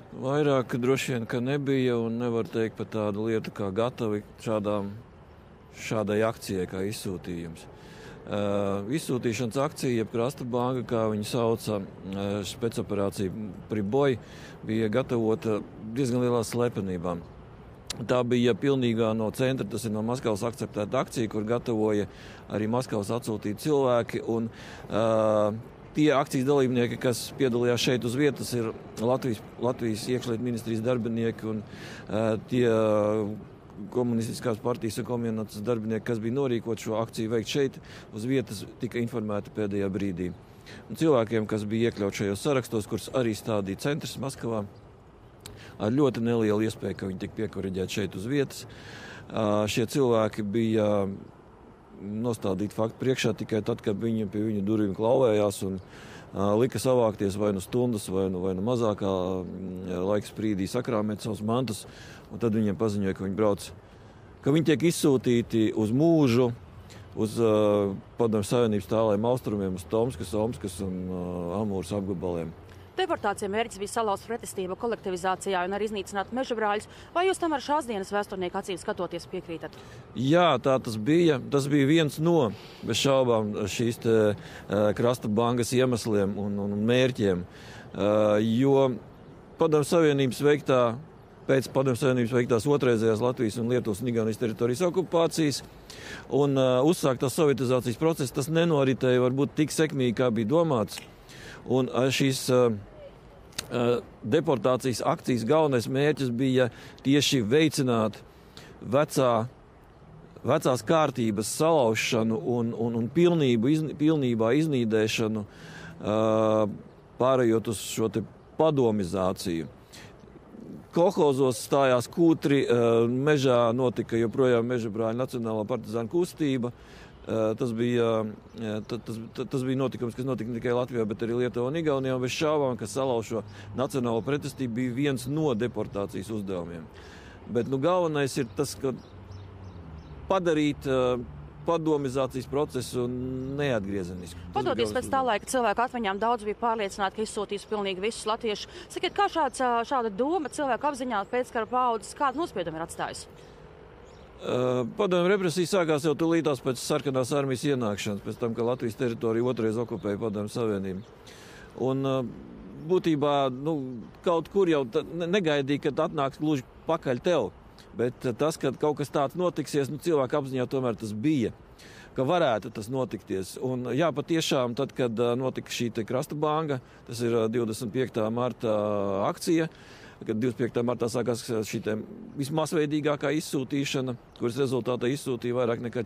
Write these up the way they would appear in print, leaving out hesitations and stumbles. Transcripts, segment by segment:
Vairāk droši vien, ka nebija un nevar teikt par tādu lietu kā gatavi šādai akcijai kā izsūtījums. Izsūtīšanas akcija, jeb Krasta banka, kā viņi sauca, spēcoperācija Priboj, bija gatavota diezgan lielā slepenībā. Tā bija pilnīgā no centra, tas ir no Maskavas akceptēta akcija, kur gatavoja arī Maskavas atsūtīti cilvēki. Un, tie akcijas dalībnieki, kas piedalījās šeit uz vietas, ir Latvijas iekšlietu ministrijas darbinieki un tie komunistiskās partijas un komjunātas darbinieki, kas bija norīkot šo akciju veikt šeit uz vietas, tika informēti pēdējā brīdī. Un cilvēkiem, kas bija iekļaut šajos sarakstos, kurus arī stādīja centrs Maskavā, ar ļoti nelielu iespēju, ka viņi tika piekoriģēti šeit uz vietas. Šie cilvēki bija nostādīti faktu priekšā tikai tad, kad viņi pie viņu durvīm klauvējās un lika savākties vai nu stundas, vai nu mazākā laika sprīdī sakrāmēt savus mantus, un tad viņiem paziņoja, ka viņi tiek izsūtīti uz mūžu, uz Padomju Savienības tālajiem austrumiem, uz Tomskas, Omskas un Amūras apgabaliem. Deportācija mērķis bija salauzt pretestību kolektivizācijā un arī iznīcināt mežabrāļus. Vai jūs tam ar šās dienas vēsturnieku acīm skatoties piekrītat? Jā, tā tas bija. Tas bija viens no, bez šaubām, šīs Krasta bankas iemesliem un mērķiem. Jo Padomju Savienības pēc Padomju Savienības veiktās otrreizējās Latvijas un Lietuvas un Igaunijas teritorijas okupācijas un uzsāktās sovietizācijas process, tas nenoritēja varbūt tik sekmīgi, kā bija domāts. Un šīs deportācijas akcijas galvenais mērķis bija tieši veicināt vecās kārtības salaušanu un pilnībā iznīdēšanu, pārējot uz šo te padomizāciju. Kolhozos stājās kūtri, mežā notika joprojām Mežabrāļu nacionālā partizāna kustība. Tas bija notikums, kas notika ne tikai Latvijā, bet arī Lietuvā un Igaunijā. Bez šaubām, ka salauzt šo nacionālo pretestību bija viens no deportācijas uzdevumiem. Bet galvenais ir tas, ka padarīt padomizācijas procesu neatgriezenisku. Padoties pēc tā laika cilvēku atmiņām, daudz bija pārliecināti, ka izsūtīs pilnīgi visus latviešus. Sakiet, kā šāda doma cilvēku apziņā pēckara paaudzes, kādu nospiedumu ir atstājusi? Padomju represija sākās jau tūlītās pēc sarkanās armijas ienākšanas, pēc tam, ka Latvijas teritoriju otrais okupēja Padomju Savienību. Un būtībā kaut kur jau negaidīja, kad atnāks gluži pakaļ tev, bet tas, ka kaut kas tāds notiksies, cilvēku apziņā tomēr tas bija, ka varētu tas notikties. Un jā, patiešām, tad, kad notika šī Krasta banka, tas ir 25. marta akcija, kad 25. martā sākās šī vismasveidīgākā izsūtīšana, kuras rezultātā izsūtīja vairāk nekā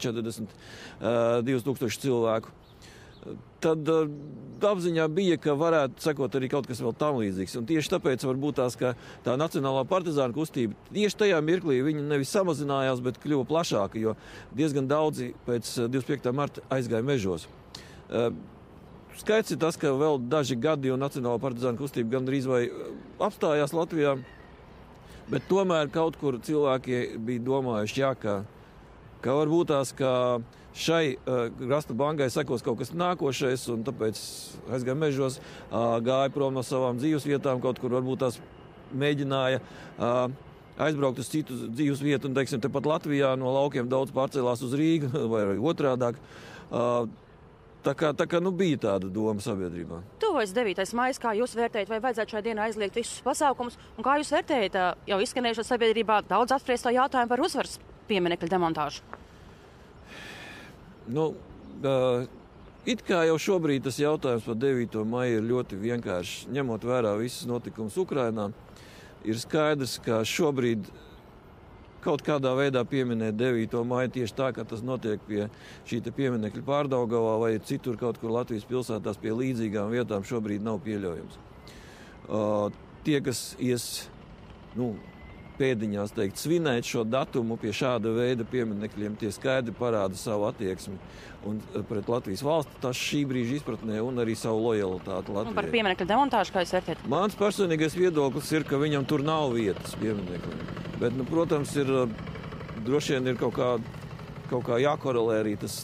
42,000 cilvēku. Tad apziņā bija, ka varētu sekot arī kaut kas vēl tam līdzīgs. Un tieši tāpēc varbūt tā nacionālā partizāna kustība tieši tajā mirklī viņa nevis samazinājās, bet kļuva plašāka, jo diezgan daudzi pēc 25. marta aizgāja mežos. Skaits ir tas, ka vēl daži gadi, jo Nacionālā partizāna kustība gandrīz vai apstājās Latvijā, bet tomēr kaut kur cilvēki bija domājuši, ka varbūt ka šai Krasta bankai sekos kaut kas nākošais, un tāpēc aizgāja mežos, gāja prom no savām dzīves vietām, kaut kur varbūt tās mēģināja aizbraukt uz citu dzīves vietu, un, teiksim, tepat Latvijā no laukiem daudz pārcēlās uz Rīgu, vai arī otrādāk. Tā kā bija tāda doma sabiedrībā. Tuvojas 9. maijs, kā jūs vērtējat, vai vajadzētu šai dienā aizliegt visus pasākumus, un kā jūs vērtējat jau izskanējušo sabiedrībā daudz apspriesto jautājumu par uzvaras pieminekļa demontāžu? It kā jau šobrīd tas jautājums par 9. maiju ir ļoti vienkāršs. Ņemot vērā visas notikumus Ukrainā, ir skaidrs, ka šobrīd kaut kādā veidā pieminēt 9. maiju tieši tā, ka tas notiek pie šī pieminekļa Pārdaugavā vai citur kaut kur Latvijas pilsētās pie līdzīgām vietām šobrīd nav pieļaujams. Tie, kas ies, pēdiņās teikt, svinēt šo datumu pie šāda veida pieminekļiem, tie skaidri parāda savu attieksmi un pret Latvijas valsti, tas šī brīža izpratnē un arī savu lojalitāti Latvijai. Un par pieminekļa demontāžu, kā jūs vērtējat? Mans personīgais viedoklis ir, ka viņam tur nav vietas pieminekļiem. Bet, protams, droši vien ir kaut kā jākorelē arī tas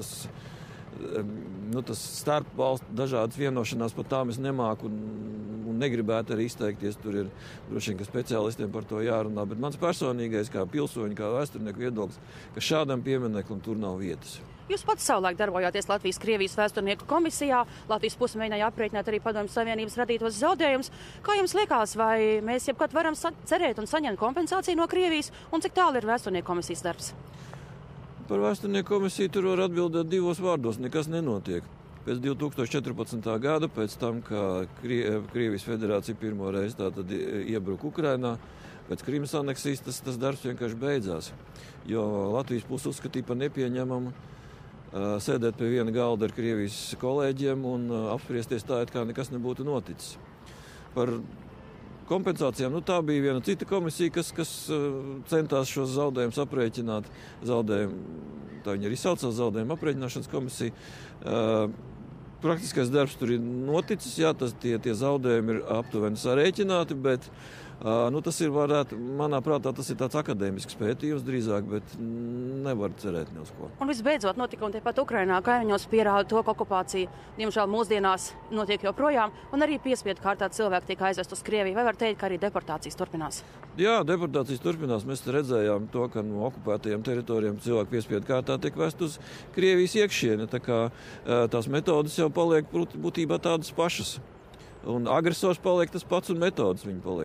starp valstu dažādas vienošanās, par tām es nemāku un un negribētu arī izteikties. Tur ir droši vien, ka speciālistiem par to jārunā, bet mans personīgais kā pilsoņa, kā vēsturnieku viedoklis, ka šādam piemineklim tur nav vietas. Jūs pats savulaik darbojāties Latvijas-Krievijas vēsturnieku komisijā. Latvijas puse mēģināja aprēķināt arī Padomju Savienības radītos zaudējumus. Kā jums liekas, vai mēs jebkad varam cerēt un saņemt kompensāciju no Krievijas, un cik tālu ir vēsturnieku komisijas darbs? Par vēsturnieku komisiju tur var atbildēt divos vārdos. Nekas nenotiek. Pēc 2014. gada, pēc tam, kā Krievijas federācija pirmo reizi tātad iebruka Ukrainā, pēc Krimas aneksijas tas darbs vienkārši beidzās. Jo Latvijas puse uzskatīja par nepieņemamu sēdēt pie viena galda ar Krievijas kolēģiem un apspriesties tā, it kā nekas nebūtu noticis. Par kompensācijām, tā bija viena cita komisija, kas centās šos zaudējumus aprēķināt. Tā viņa arī saucās zaudējumu aprēķināšanas komisija. Praktiskais darbs tur ir noticis, jā, tie zaudējumi ir aptuveni sarēķināti, bet tas ir manā prātā tas ir tāds akadēmisks pētījums drīzāk, bet nevar cerēt ne uz ko. Un visbeidzot, notikumi tepat Ukrainā kaimiņos pierāda to, ka okupācija, diemžēl, mūsdienās notiek joprojām, un arī piespiedu kārtā cilvēki tiek aizvest uz Krieviju. Vai var teikt, ka arī deportācijas turpinās? Jā, deportācijas turpinās. Mēs redzējām to, ka no okupētajām teritorijām cilvēki piespiedu kārtā tiek vest uz Krievijas iekšieni. Tā kā tās metodas jau paliek būtībā tādas pašas. Un agresors paliek tas pats un metodas viņa paliek.